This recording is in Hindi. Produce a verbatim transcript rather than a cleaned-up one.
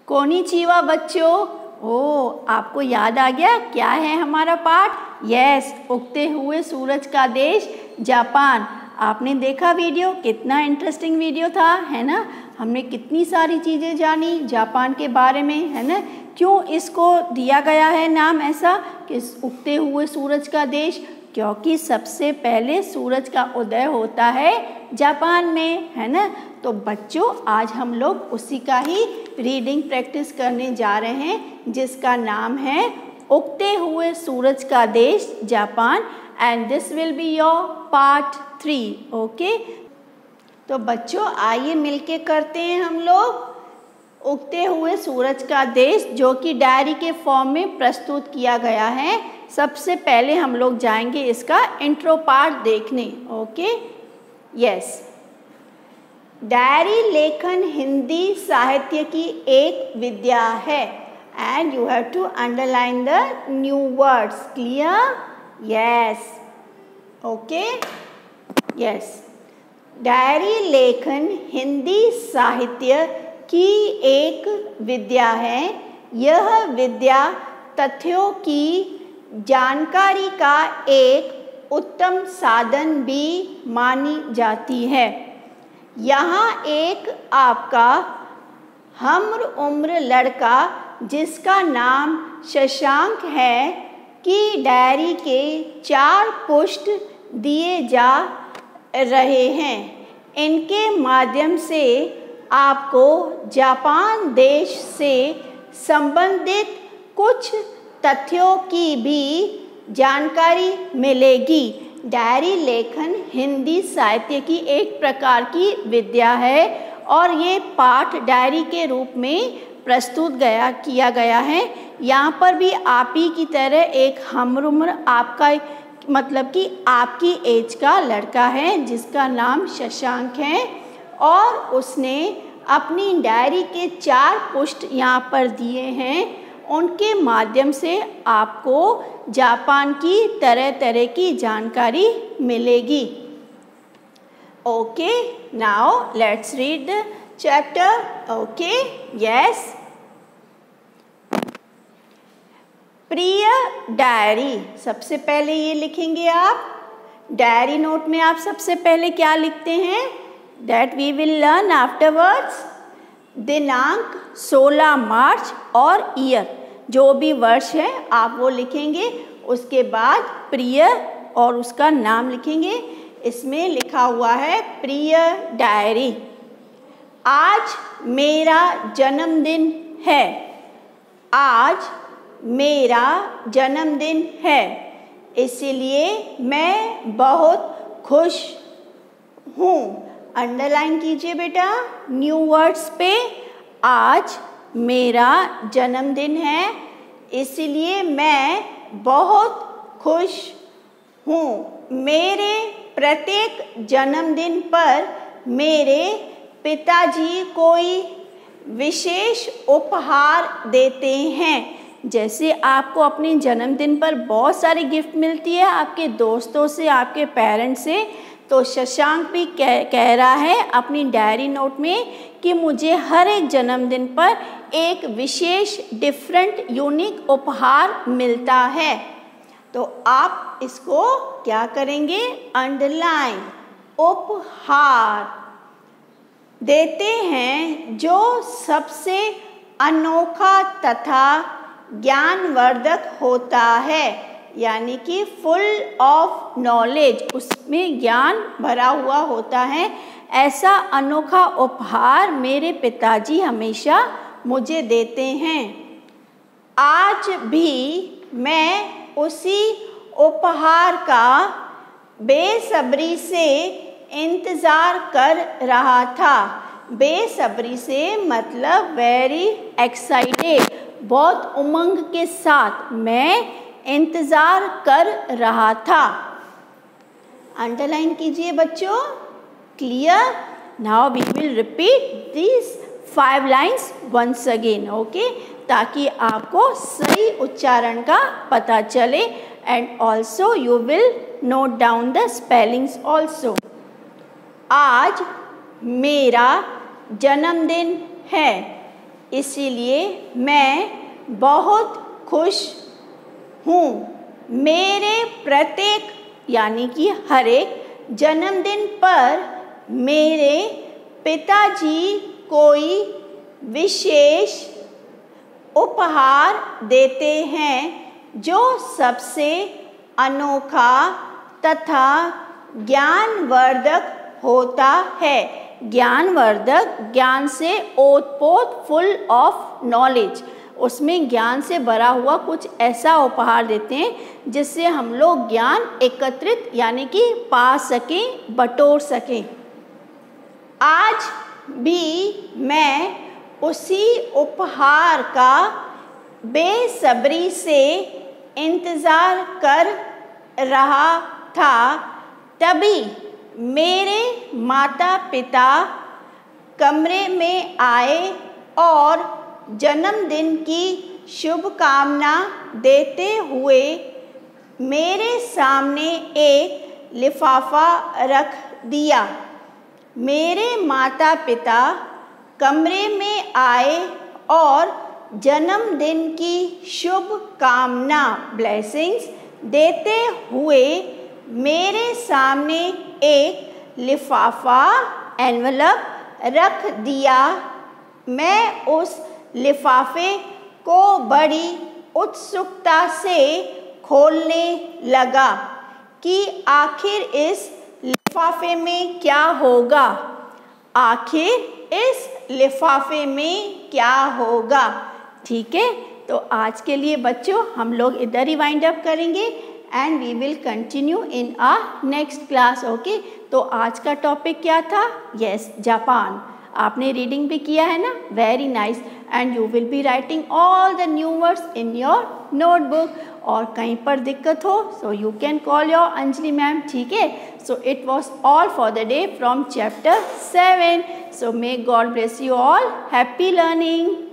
कोनिचिवा बच्चों। ओ, आपको याद आ गया क्या है हमारा पाठ? यस, उगते हुए सूरज का देश जापान। आपने देखा वीडियो? कितना इंटरेस्टिंग वीडियो था, है ना? हमने कितनी सारी चीज़ें जानी जापान के बारे में, है ना? क्यों इसको दिया गया है नाम ऐसा कि उगते हुए सूरज का देश? क्योंकि सबसे पहले सूरज का उदय होता है जापान में, है ना? तो बच्चों, आज हम लोग उसी का ही रीडिंग प्रैक्टिस करने जा रहे हैं जिसका नाम है उगते हुए सूरज का देश Japan, and this will be your part three. Okay, तो बच्चों आइए मिलके करते हैं हम लोग उगते हुए सूरज का देश, जो कि डायरी के फॉर्म में प्रस्तुत किया गया है। सबसे पहले हम लोग जाएंगे इसका इंट्रो पार्ट देखने। Okay, yes. डायरी लेखन हिंदी साहित्य की एक विद्या है, and you have to underline the new words. Clear? Yes, okay, yes. Diary लेखन हिंदी साहित्य की एक विद्या है। यह विद्या तथ्यों की जानकारी का एक उत्तम साधन भी मानी जाती है। यहाँ एक आपका हमर उम्र लड़का, जिसका नाम शशांक है, की डायरी के चार पृष्ठ दिए जा रहे हैं। इनके माध्यम से आपको जापान देश से संबंधित कुछ तथ्यों की भी जानकारी मिलेगी। डायरी लेखन हिंदी साहित्य की एक प्रकार की विद्या है और ये पाठ डायरी के रूप में प्रस्तुत गया किया गया है। यहाँ पर भी आप ही की तरह एक हमउम्र, आपका मतलब कि आपकी एज का लड़का है जिसका नाम शशांक है, और उसने अपनी डायरी के चार पृष्ठ यहाँ पर दिए हैं। उनके माध्यम से आपको जापान की तरह तरह की जानकारी मिलेगी। Okay, now let's read the chapter. Okay, yes. प्रिय डायरी, सबसे पहले ये लिखेंगे आप। डायरी नोट में आप सबसे पहले क्या लिखते हैं? That we will learn afterwards. दिनांक सोलह मार्च और ईयर, जो भी वर्ष है आप वो लिखेंगे। उसके बाद प्रिय और उसका नाम लिखेंगे। इसमें लिखा हुआ है प्रिय डायरी। आज मेरा जन्मदिन है। आज मेरा जन्मदिन है, इसलिए मैं बहुत खुश हूँ। अंडरलाइन कीजिए बेटा न्यू वर्ड्स पे। आज मेरा जन्मदिन है, इसलिए मैं बहुत खुश हूँ। मेरे प्रत्येक जन्मदिन पर मेरे पिताजी कोई विशेष उपहार देते हैं। जैसे आपको अपने जन्मदिन पर बहुत सारी गिफ्ट मिलती है आपके दोस्तों से, आपके पेरेंट्स से, तो शशांक भी कह, कह रहा है अपनी डायरी नोट में कि मुझे हर एक जन्मदिन पर एक विशेष डिफरेंट यूनिक उपहार मिलता है। तो आप इसको क्या करेंगे? अंडरलाइन। उपहार देते हैं जो सबसे अनोखा तथा ज्ञानवर्धक होता है, यानी कि फुल ऑफ नॉलेज, उसमें ज्ञान भरा हुआ होता है। ऐसा अनोखा उपहार मेरे पिताजी हमेशा मुझे देते हैं। आज भी मैं उसी उपहार का बेसब्री से इंतज़ार कर रहा था। बेसब्री से मतलब वेरी एक्साइटेड, बहुत उमंग के साथ मैं इंतज़ार कर रहा था। अंडरलाइन कीजिए बच्चों। Clear? Now we will repeat this five lines once again. Okay, ताकि आपको सही उच्चारण का पता चले, and also you will note down the spellings also. आज मेरा जन्मदिन है। इसीलिए मैं बहुत खुश हूँ। मेरे प्रत्येक यानी कि हर एक जन्मदिन पर मेरे पिताजी कोई विशेष उपहार देते हैं जो सबसे अनोखा तथा ज्ञानवर्धक होता है। ज्ञानवर्धक, ज्ञान से ओतप्रोत, फुल ऑफ नॉलेज, उसमें ज्ञान से भरा हुआ कुछ ऐसा उपहार देते हैं जिससे हम लोग ज्ञान एकत्रित यानी कि पा सकें, बटोर सकें। आज भी मैं उसी उपहार का बेसब्री से इंतज़ार कर रहा था। तभी मेरे माता पिता कमरे में आए और जन्मदिन की शुभकामना देते हुए मेरे सामने एक लिफाफा रख दिया। मेरे माता पिता कमरे में आए और जन्मदिन की शुभकामना, ब्लेसिंग्स देते हुए मेरे सामने एक लिफाफा, एनवलप रख दिया। मैं उस लिफाफे को बड़ी उत्सुकता से खोलने लगा कि आखिर इस लिफाफे में क्या होगा, आखिर इस लिफाफे में क्या होगा। ठीक है, तो आज के लिए बच्चों हम लोग इधर ही वाइंड अप करेंगे and we will continue in uh next class. Okay, तो आज का टॉपिक क्या था? Yes, Japan. आपने रीडिंग भी किया है ना? Very nice. And you will be writing all the new words in your notebook. और कहीं पर दिक्कत हो so you can call your Anjali ma'am. ठीक है, so it was all for the day from chapter seven. So may God bless you all. Happy learning.